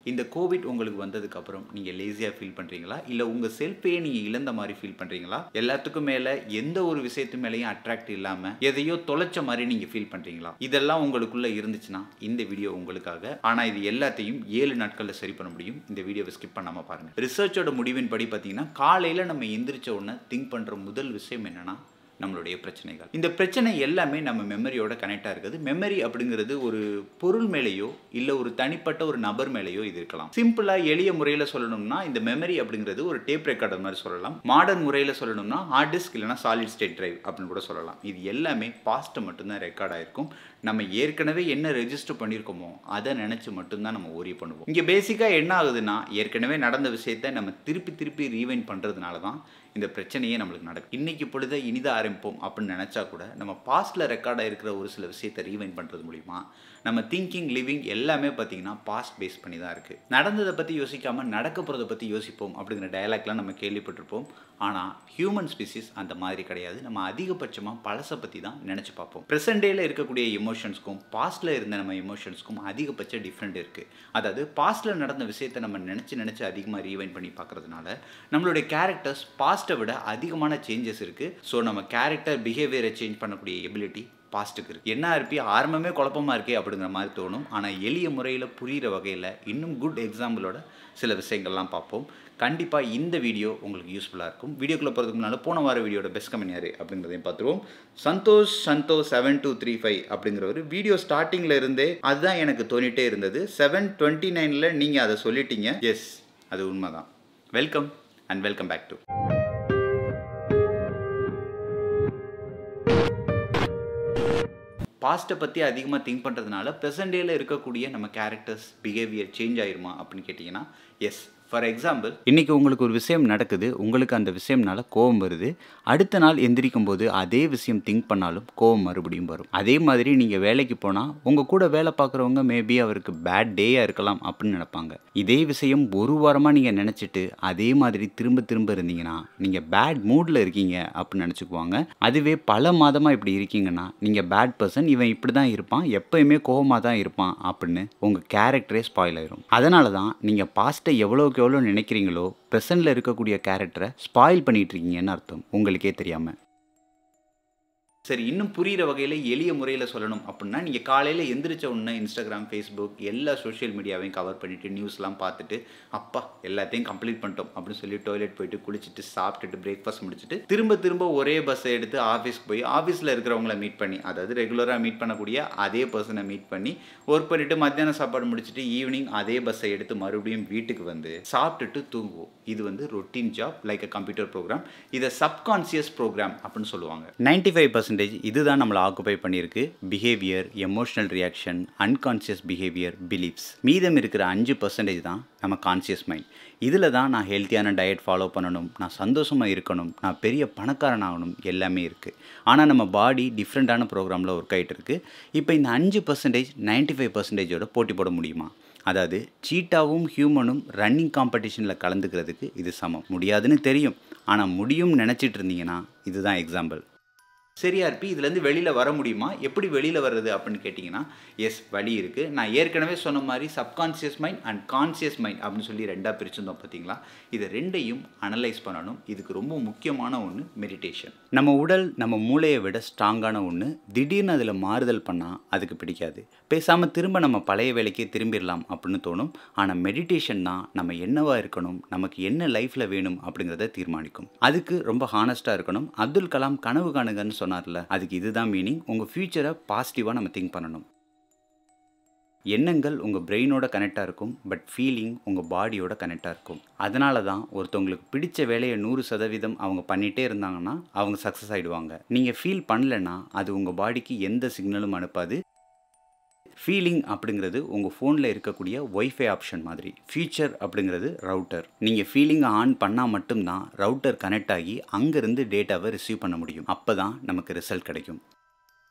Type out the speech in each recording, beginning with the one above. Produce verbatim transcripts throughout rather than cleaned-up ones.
இந்த கோவிட் உங்களுக்கு வந்ததுக்கு அப்புறம் நீங்க லேசியா ஃபீல் பண்றீங்களா இல்ல உங்க செல்ஃபையே நீங்க இழந்த மாதிரி ஃபீல் பண்றீங்களா எல்லாத்துக்கும் மேல எந்த ஒரு விஷயத்து மேலயும் அட்ராக்ட் இல்லாம எதையோ தொலைச்ச மாதிரி நீங்க ஃபீல் பண்றீங்களா இதெல்லாம் உங்களுக்குள்ள இருந்துச்சுன்னா இந்த வீடியோ உங்களுக்காக ஆனா இது எல்லாத்தையும் ஏழு நாட்கள்ல சரி பண்ண முடியும் இந்த வீடியோவை ஸ்கிப் பண்ணாம பாருங்க ரிசர்ச்சோட முடிவின் படி பாத்தீங்கன்னா காலையில நம்ம எந்திரிச்ச உடனே திங்க் பண்ற முதல் விஷயம் என்னன்னா நம்மளுடைய பிரச்சனைகள் இந்த பிரச்சனை எல்லாமே நம்ம மெமரியோட கனெக்டா இருக்குது மெமரி அப்படிங்கிறது ஒரு பொருள் மேலேயோ இல்ல ஒரு தனிப்பட்ட ஒரு நபர் மேலேயோ இது இருக்கலாம் சிம்பிளா எளிய முறையில சொல்லணும்னா இந்த மெமரி அப்படிங்கிறது ஒரு டேப் ரெக்கார்டர் மாதிரி சொல்லலாம் மாடர்ன் முறையில சொல்லணும்னா ஹார்ட் டிஸ்க் இல்லைனா சாலிட் ஸ்டேட் டிரைவ் அப்படின்னு கூட சொல்லலாம் இது எல்லாமே பாஸ்ட் மட்டும்தான் ரெக்கார்ட் ஆயிருக்கும் நம்ம ஏற்கனவே என்ன ரெஜிஸ்டர் பண்ணியிருக்கோமோ அதை நினைச்சு மட்டும்தான் நம்ம ஓரி பண்ணுவோம் இங்க பேசிக்கா என்ன ஆகுதுன்னா ஏற்கனவே நடந்த விஷயத்தை நம்ம திருப்பி திருப்பி ரீவைண்ட் பண்றதுனால தான் இந்த பிரச்சனையே நம்மளுக்கு நடக்கும் இன்னைக்கு பொழுது இனிதா ஆரம்பிப்போம் அப்படின்னு நினைச்சா கூட நம்ம பாஸ்ட்ல ரெக்கார்ட் ஆயிருக்கிற ஒரு சில விஷயத்தை ரீவைண்ட் பண்றது மூலியமா நம்ம திங்கிங் லிவிங் எல்லாமே பார்த்தீங்கன்னா பாஸ்ட் பேஸ் பண்ணி தான் இருக்கு நடந்ததை பத்தி யோசிக்காம நடக்க போறதை பத்தி யோசிப்போம் அப்படிங்கிற டயலாக்லாம் நம்ம கேள்விப்பட்டிருப்போம் ஆனா ஹியூமன் ஸ்பீசிஸ் அந்த மாதிரி கிடையாது நம்ம அதிகபட்சமா பழசை பத்தி தான் நினைச்சு பார்ப்போம் பிரசன்ட் டேல இருக்கக்கூடிய எமோஷன்ஸ்க்கும் பாஸ்ட்ல இருந்த நம்ம எமோஷன்ஸ்க்கும் அதிகபட்ச டிஃப்ரெண்ட் இருக்கு அதாவது பாஸ்ட்ல நடந்த விஷயத்தை நம்ம நினைச்சு நினைச்சு அதிகமாக ரீவைண்ட் பண்ணி பார்க்கறதுனால நம்மளுடைய கேரக்டர்ஸ் பாஸ்ட்டை விட அதிகமான சேஞ்சஸ் இருக்கு ஸோ நம்ம கேரக்டர் பிஹேவியரை சேஞ்ச் பண்ணக்கூடிய எபிலிட்டி பாஸ்ட்டுக்கு இருக்கு என்ன இருப்பி ஆரம்பமே குழப்பமா இருக்கே அப்படிங்கிற மாதிரி தோணும் ஆனால் எளிய முறையில் புரிகிற வகையில் இன்னும் குட் எக்ஸாம்பிளோட சில விஷயங்கள்லாம் பார்ப்போம் கண்டிப்பாக இந்த வீடியோ உங்களுக்கு யூஸ்ஃபுல்லாக இருக்கும் வீடியோக்குள்ளே போகிறதுக்கு முன்னால் போன வார வீடியோட பெஸ்ட் கமெண்ட் யார் அப்படிங்கிறதையும் பார்த்துருவோம் Santhosh Santhosh seven two three five அப்படிங்கிற ஒரு வீடியோ ஸ்டார்டிங்கில் இருந்தே அதுதான் எனக்கு தோணிட்டே இருந்தது செவன் டுவெண்ட்டி நைனில் நீங்கள் அதை சொல்லிட்டீங்க எஸ் அது உண்மைதான் welcome and welcome back to பாஸ்ட்டை பற்றி அதிகமாக திங்க் பண்ணுறதுனால ப்ரெசன்ட் டேல இருக்கக்கூடிய நம்ம கேரக்டர்ஸ் பிஹேவியர் சேஞ்ச் ஆயிருமா அப்படின்னு கேட்டிங்கன்னா எஸ் ஃபார் எக்ஸாம்பிள் இன்றைக்கி உங்களுக்கு ஒரு விஷயம் நடக்குது உங்களுக்கு அந்த விஷயம்னால கோவம் வருது அடுத்த நாள் எந்திரிக்கும் போது அதே விஷயம் திங்க் பண்ணாலும் கோவம் மறுபடியும் வரும் அதே மாதிரி நீங்கள் வேலைக்கு போனால் உங்கள் கூட வேலை பார்க்குறவங்க மேபி அவருக்கு பேட் டேயாக இருக்கலாம் அப்படின்னு நினைப்பாங்க இதே விஷயம் ஒரு வாரமாக நீங்கள் நினச்சிட்டு அதே மாதிரி திரும்ப திரும்ப இருந்தீங்கன்னா நீங்கள் பேட் மூடில் இருக்கீங்க அப்படின்னு நினச்சிக்குவாங்க அதுவே பல மாதமாக இப்படி இருக்கீங்கன்னா நீங்கள் பேட் பர்சன் இவன் இப்படி தான் இருப்பான் எப்பயுமே கோவமாக தான் இருப்பான் அப்படின்னு உங்கள் கேரக்டரே ஸ்பாயில் ஆயிரும் அதனால தான் நீங்கள் பாஸ்ட்டை எவ்வளோ எவ்வளோ நினைக்கிறீங்களோ ப்ரெசன்ட்ல இருக்கக்கூடிய கேரக்டரை ஸ்பாயில் பண்ணிட்டு இருக்கீங்கன்னு அர்த்தம் உங்களுக்கே தெரியாம சரி இன்னும் புரிகிற வகையில் எளிய முறையில் சொல்லணும் அப்படின்னா நீங்கள் காலையில் எந்திரிச்ச உடனே இன்ஸ்டாகிராம் ஃபேஸ்புக் எல்லா சோஷியல் மீடியாவையும் கவர் பண்ணிவிட்டு நியூஸ்லாம் பார்த்துட்டு அப்பா எல்லாத்தையும் கம்ப்ளீட் பண்ணிட்டோம் அப்படின்னு சொல்லி டாய்லெட் போயிட்டு குளிச்சுட்டு சாப்பிட்டுட்டு பிரேக்ஃபாஸ்ட் முடிச்சுட்டு திரும்ப திரும்ப ஒரே பஸ்ஸை எடுத்து ஆஃபீஸ்க்கு போய் ஆஃபீஸில் இருக்கிறவங்கள மீட் பண்ணி அதாவது ரெகுலராக மீட் பண்ணக்கூடிய அதே பர்சனை மீட் பண்ணி ஒர்க் பண்ணிவிட்டு மத்தியானம் சாப்பாடு முடிச்சுட்டு ஈவினிங் அதே பஸ்ஸை எடுத்து மறுபடியும் வீட்டுக்கு வந்து சாப்பிட்டுட்டு தூங்குவோம் இது வந்து routine job like a computer program இதை சப்கான்சியஸ் ப்ரோக்ராம் அப்படின்னு சொல்லுவாங்க நைன்டி ஃபைவ் பர்சன்ட் இதுதான் நம்மளை ஆக்குபை பண்ணியிருக்கு behaviour emotional reaction unconscious behaviour beliefs மீதம் இருக்கிற அஞ்சு பர்சன்டேஜ் தான் நம்ம கான்சியஸ் மைண்ட் இதில் தான் நான் ஹெல்த்தியான டயட் ஃபாலோ பண்ணணும் நான் சந்தோஷமாக இருக்கணும் நான் பெரிய பணக்காரன் ஆகணும் எல்லாமே இருக்குது ஆனால் நம்ம பாடி டிஃப்ரெண்ட்டான ப்ரோக்ராமில் ஒர்க் ஆகிட்டு இருக்குது இப்போ இந்த அஞ்சு பர்சன்டேஜ் நைன்டி ஃபைவ் பர்சன்டேஜோட போட்டி போட முடியுமா அதாவது சீட்டாவும் ஹியூமனும் ரன்னிங் காம்படிஷனில் கலந்துக்கிறதுக்கு இது சமம் முடியாதுன்னு தெரியும் ஆனால் முடியும் நினச்சிட்டு இருந்தீங்கன்னா இதுதான் எக்ஸாம்பிள் சரியா இருப்பி இதுலேருந்து வெளியில் வர முடியுமா எப்படி வெளியில் வர்றது அப்படின்னு கேட்டிங்கன்னா எஸ் வழி இருக்குது நான் ஏற்கனவே சொன்ன மாதிரி subconscious mind and conscious mind அப்படின்னு சொல்லி ரெண்டாக பிரிச்சிருந்தோம் பார்த்தீங்களா இது ரெண்டையும் அனலைஸ் பண்ணணும் இதுக்கு ரொம்ப முக்கியமான ஒன்று மெடிடேஷன் நம்ம உடல் நம்ம மூளையை விட ஸ்ட்ராங்கான ஒன்று திடீர்னு அதில் மாறுதல் பண்ணால் அதுக்கு பிடிக்காது பேசாமல் திரும்ப நம்ம பழைய வேலைக்கே திரும்பிடலாம் அப்படின்னு தோணும் ஆனால் மெடிடேஷன் தான் நம்ம என்னவா இருக்கணும் நமக்கு என்ன லைஃப்பில் வேணும் அப்படிங்கிறத தீர்மானிக்கும் அதுக்கு ரொம்ப ஹானஸ்ட்டாக இருக்கணும் அப்துல் கலாம் கனவு காணுங்கன்னு சொன்னார்ல அதுக்கு இதுதான் மீனிங் உங்கள் ஃபியூச்சரை பாசிட்டிவாக நம்ம திங்க் பண்ணணும் எண்ணங்கள் உங்கள் பிரெயினோட கனெக்டாக இருக்கும் பட் ஃபீலிங் உங்கள் பாடியோட கனெக்டாக இருக்கும் அதனால தான் ஒருத்தவங்களுக்கு பிடிச்ச வேலையை நூறு சதவீதம் அவங்க பண்ணிகிட்டே இருந்தாங்கன்னா அவங்க சக்ஸஸ் ஆகிடுவாங்க நீங்கள் ஃபீல் பண்ணலைன்னா அது உங்கள் பாடிக்கு எந்த சிக்னலும் அனுப்பாது ஃபீலிங் அப்படிங்கிறது உங்கள் ஃபோனில் இருக்கக்கூடிய ஒய்ஃபை ஆப்ஷன் மாதிரி ஃபியூச்சர் அப்படிங்கிறது ரவுட்டர் நீங்கள் ஃபீலிங்கை ஆன் பண்ணால் மட்டும்தான் ரவுட்டர் கனெக்ட் ஆகி அங்கேருந்து டேட்டாவை ரிசீவ் பண்ண முடியும் அப்போ தான் நமக்கு ரிசல்ட் கிடைக்கும்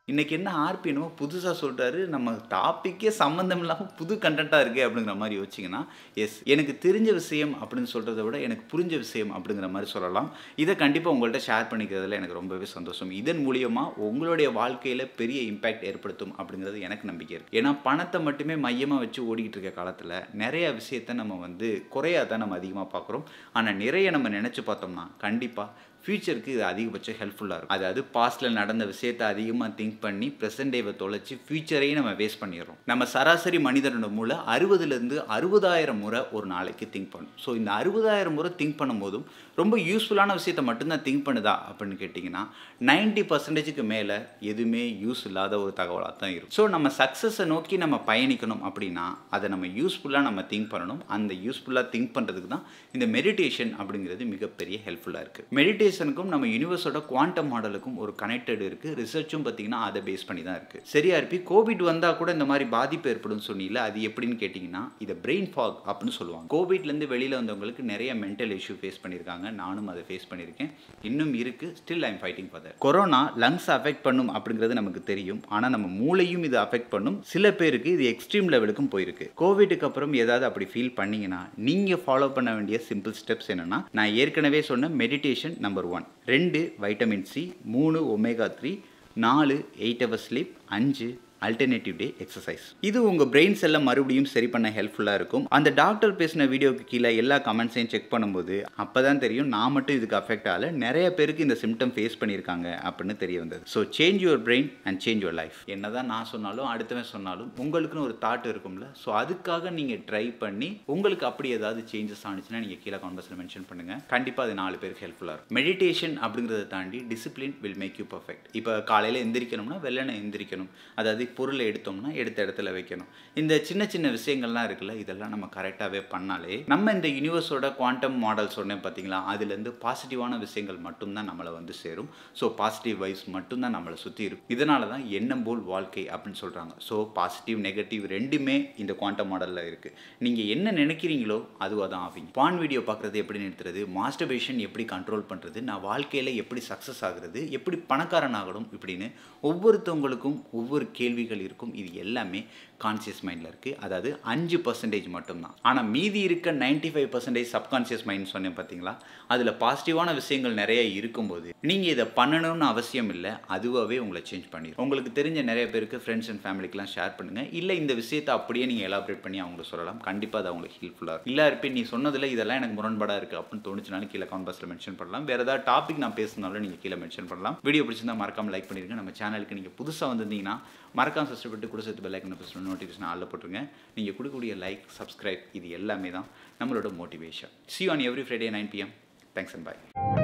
இன்னைக்கு என்ன ஆர்பி என்னமோ புதுசாக சொல்கிறாரு, நம்ம டாப்பிக்கே சம்மந்தம் இல்லாமல் புது கண்டென்ட்டாக இருக்கே அப்படிங்கிற மாதிரி யோசிச்சிங்கன்னா, எஸ் எனக்கு தெரிஞ்ச விஷயம் அப்படின்னு சொல்கிறத விட எனக்கு புரிஞ்ச விஷயம் அப்படிங்கிற மாதிரி சொல்லலாம். இதை கண்டிப்பாக உங்கள்கிட்ட ஷேர் பண்ணிக்கிறதுல எனக்கு ரொம்பவே சந்தோஷம். இதன் மூலியமாக உங்களுடைய வாழ்க்கையில் பெரிய இம்பேக்ட் ஏற்படுத்தும் அப்படிங்கிறது எனக்கு நம்பிக்கை இருக்குது. ஏன்னா பணத்தை மட்டுமே மையமாக வச்சு ஓடிக்கிட்டு இருக்க காலத்தில் நிறைய விஷயத்தை நம்ம வந்து குறையாக தான் நம்ம அதிகமாக பார்க்குறோம். ஆனால் நிறைய நம்ம நினச்சி பார்த்தோம்னா கண்டிப்பாக ஃபியூச்சருக்கு இது அதிகபட்சம் ஹெல்ப்ஃபுல்லாக இருக்கும். அதாவது பாஸ்ட்டில் நடந்த விஷயத்தை அதிகமாக திங்க் பண்ணி ப்ரெசென்ட் டேவை தொலைச்சி ஃபியூச்சரையும் நம்ம வேஸ்ட் பண்ணிடுறோம். நம்ம சராசரி மனிதனோட மூளை அறுபதுலேருந்து அறுபதாயிரம் முறை ஒரு நாளைக்கு திங்க் பண்ணும். ஸோ இந்த அறுபதாயிரம் முறை திங்க் பண்ணும்போதும் ரொம்ப யூஸ்ஃபுல்லான விஷயத்தை மட்டும்தான் திங்க் பண்ணுதா அப்படின்னு கேட்டிங்கன்னா நைன்டி பர்சன்டேஜுக்கு மேலே எதுவுமே யூஸ் இல்லாத ஒரு தகவலாக தான் இருக்கும். ஸோ நம்ம சக்ஸஸை நோக்கி நம்ம பயணிக்கணும் அப்படின்னா அதை நம்ம யூஸ்ஃபுல்லாக நம்ம திங்க் பண்ணணும். அந்த யூஸ்ஃபுல்லாக திங்க் பண்ணுறதுக்கு தான் இந்த மெடிடேஷன் அப்படிங்கிறது மிகப்பெரிய ஹெல்ப்ஃபுல்லாக இருக்குது. மெடிடேஷனுக்கும் நம்ம யூனிவர்ஸோட குவாண்டம் மாடலுக்கும் ஒரு கனெக்டட் இருக்குது. ரிசர்ச்சும் பார்த்தீங்கன்னா அதை பேஸ் பண்ணி தான் இருக்குது. சரியா இருப்பி கோவிட் வந்தால் கூட இந்த மாதிரி பாதிப்பு ஏற்படும் சொன்னீங்களா, அது எப்படின்னு கேட்டிங்கன்னா இதை பிரெயின் ஃபாக் அப்படின்னு சொல்லுவாங்க. கோவிட்லேருந்து வெளியில் வந்தவங்களுக்கு நிறைய மென்டல் இஷ்யூ ஃபேஸ் பண்ணியிருக்காங்க. நானும் அதை ஃபேஸ் பண்ணியிருக்கேன், இன்னும் இருக்குது. Still I am fighting for that. Corona lungs affect பண்ணும் அப்படிங்கிறது நமக்கு தெரியும். ஆனால் நம்ம மூளையும் இது அஃபெக்ட் பண்ணும். சில பேருக்கு இது எக்ஸ்ட்ரீம் லெவலுக்கும் போயிருக்கு. கோவிடுக்கு அப்புறம் ஏதாவது அப்படி ஃபீல் பண்ணீங்கன்னா நீங்கள் ஃபாலோ பண்ண வேண்டிய சிம்பிள் ஸ்டெப்ஸ் என்னன்னா, நான் ஏற்கனவே சொன்ன மெடிடேஷன் நம்பர் ஒன், ரெண்டு வைட்டமின் சி, மூணு ஒமேகா த்ரீ, நாலு எயிட் ஹவர்ஸ் ஸ்லீப், அஞ்சு அல்டர்னேட்டிவ் டே எக்ஸசைஸ். இது உங்கள் பிரெயின் செல்லை மறுபடியும் சரி பண்ண ஹெல்ப்ஃபுல்லாக இருக்கும். அந்த டாக்டர் பேசின வீடியோக்கு கீழே எல்லா கமெண்ட்ஸையும் செக் பண்ணும்போது அப்போ தான் தெரியும் நான் மட்டும் இதுக்கு அஃபெக்ட் ஆகல, நிறைய பேருக்கு இந்த சிம்டம் ஃபேஸ் பண்ணியிருக்காங்க அப்படின்னு தெரிய வந்தது. So change your brain and change your life. என்ன தான் நான் சொன்னாலும் அடுத்தவன் சொன்னாலும் உங்களுக்குன்னு ஒரு தாட் இருக்கும்ல, ஸோ அதுக்காக நீங்கள் ட்ரை பண்ணி உங்களுக்கு அப்படி ஏதாவது சேஞ்சஸ் ஆனிச்சுன்னா நீங்கள் கீழே கான்வர்ஸில் மென்ஷன் பண்ணுங்கள். கண்டிப்பாக அது நாலு பேருக்கு ஹெல்ப்ஃபுல்லாக இருக்கும். மெடிடேஷன் அப்படிங்கிறத தாண்டி discipline will make you perfect. இப்போ காலையில் எந்திரிக்கணும்னா வெள்ளனை எந்திரிக்கணும், அதாவது பொருளை எடுத்தோம்னா எடுத்த இடத்துல வைக்கணும். இந்த சின்ன சின்ன விஷயங்கள்லாம் இருக்குல்ல, இதெல்லாம் நம்ம கரெக்டாகவே பண்ணாலே நம்ம இந்த யூனிவர்ஸோட குவாண்டம் மாடல் சொன்னேன் பார்த்தீங்களா, அதுலேருந்து பாசிட்டிவான விஷயங்கள் மட்டும்தான் நம்மளை வந்து சேரும். ஸோ பாசிட்டிவ் வைப்ஸ் மட்டும்தான் நம்மளை சுற்றி இருக்கும். இதனால தான் எண்ணம் போல் வாழ்க்கை அப்படின்னு சொல்கிறாங்க. ஸோ பாசிட்டிவ் நெகட்டிவ் ரெண்டுமே இந்த குவாண்டம் மாடலில் இருக்குது. நீங்கள் என்ன நினைக்கிறீங்களோ அதுவாக தான் ஆவீங்க. பான் வீடியோ பார்க்குறது எப்படி நிறுத்துறது, மாஸ்டர்பேஷன் எப்படி கண்ட்ரோல் பண்ணுறது, நான் வாழ்க்கையில் எப்படி சக்ஸஸ் ஆகுறது, எப்படி பணக்காரன் ஆகணும், இப்படின்னு ஒவ்வொருத்தவங்களுக்கும் ஒவ்வொரு கேள்விகள் இருக்கும். இது எல்லாமே கான்சியஸ் மைண்டில் இருக்குது. அதாவது அஞ்சு பர்சன்டேஜ் மட்டும்தான். ஆனால் மீதி இருக்க ninety five percentage subconscious mind சொன்னேன் பார்த்தீங்களா, அதில் பாசிட்டிவான விஷயங்கள் நிறைய இருக்கும்போது நீங்கள் இதை பண்ணணும்னு அவசியம் இல்லை, அதுவாகவே உங்களை சேஞ்ச் பண்ணிடும். உங்களுக்கு தெரிஞ்ச நிறைய பேருக்கு ஃப்ரெண்ட்ஸ் அண்ட் ஃபேமிலிக்கெலாம் ஷேர் பண்ணுங்கள். இல்லை இந்த விஷயத்தை அப்படியே நீங்கள் எலாபரேட் பண்ணி அவங்களுக்கு சொல்லலாம். கண்டிப்பாக அது அவங்களுக்கு ஹெல்ப்ஃபுல்லாக இருக்கும். இல்லை இருப்பேன் நீ சொன்னதில் இதெல்லாம் எனக்கு முரண்பாடாக இருக்குது அப்படின்னு தோணுச்சுனாலும் கீழே கான்வர்ஸில் மென்ஷன் பண்ணலாம். வேறு ஏதாவது டாபிக் நான் பேசினாலும் நீங்கள் கீழே மென்ஷன் பண்ணலாம். வீடியோ பிடிச்சிருந்தா மறக்காமல் லைக் பண்ணிடுங்க. நம்ம சேனலுக்கு நீங்கள் புதுசாக வந்திருந்தீங்கன்னா மறக்காம சப்ஸ்கிரைப் பண்ணிட்டு கூட சேர்த்து பெல் ஐக்கனை பிரஸ் பண்ணி நோட்டிஃபிகேஷன் ஆல்ல போட்டுருங்க. நீங்கள் கொடுக்கக்கூடிய லைக், சப்ஸ்கிரைப் இது எல்லாமே தான் நம்மளோட motivation. See you on every Friday nine p m Thanks and bye.